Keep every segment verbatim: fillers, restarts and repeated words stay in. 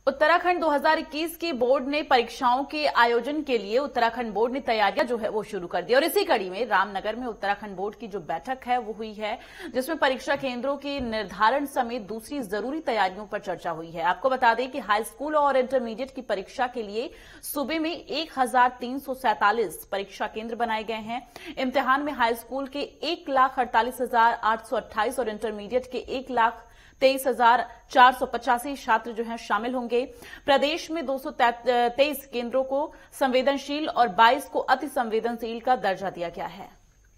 उत्तराखंड दो हज़ार इक्कीस की बोर्ड ने परीक्षाओं के आयोजन के लिए उत्तराखंड बोर्ड ने तैयारियां जो है वो शुरू कर दी और इसी कड़ी में रामनगर में उत्तराखंड बोर्ड की जो बैठक है वो हुई है, जिसमें परीक्षा केंद्रों के निर्धारण समेत दूसरी जरूरी तैयारियों पर चर्चा हुई है। आपको बता दें कि हाई स्कूल और इंटरमीडिएट की परीक्षा के लिए सूबे में एक हजार तीन सौ सैंतालीस परीक्षा केंद्र बनाए गए हैं। इम्तिहान में हाई स्कूल के एक लाख अड़तालीस हजार आठ सौ अट्ठाईस और इंटरमीडिएट के एक लाख तेईस हजार चार सौ पचासी छात्र जो हैं शामिल होंगे। प्रदेश में दो सौ तेईस केंद्रों को संवेदनशील और बाईस को अति संवेदनशील का दर्जा दिया गया है।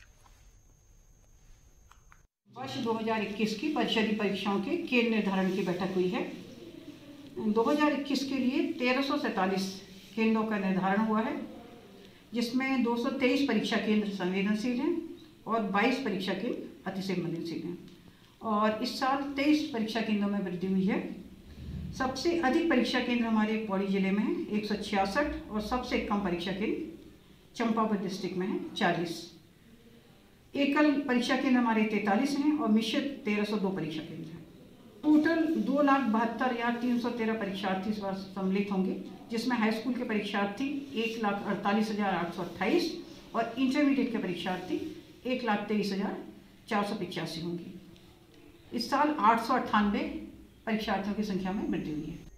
वर्ष दो हज़ार इक्कीस की परिषदीय परीक्षाओं के केंद्र निर्धारण की बैठक हुई है। दो हज़ार इक्कीस के लिए तेरह सौ सैंतालीस केंद्रों का निर्धारण हुआ है, जिसमें दो सौ तेईस परीक्षा केंद्र संवेदनशील हैं और बाईस परीक्षा केंद्र अति संवेदनशील हैं। और इस साल तेईस परीक्षा केंद्रों में वृद्धि हुई है। सबसे अधिक परीक्षा केंद्र हमारे पौड़ी जिले में है एक सौ छियासठ और सबसे कम परीक्षा केंद्र चंपावत डिस्ट्रिक्ट में है चालीस। एकल परीक्षा केंद्र हमारे तैंतालीस हैं और मिश्रित तेरह सौ दो परीक्षा केंद्र हैं। टोटल दो लाख बहत्तर हजार तीन सौ तेरह परीक्षार्थी इस बार सम्मिलित होंगे, जिसमें हाई स्कूल के परीक्षार्थी एक लाख अड़तालीस हजार आठ सौ अट्ठाईस और इंटरमीडिएट के परीक्षार्थी एक लाख तेईस हजार चार सौ पिचासी होंगे। इस साल आठ सौ अट्ठानवे परीक्षार्थियों की संख्या में वृद्धि हुई है।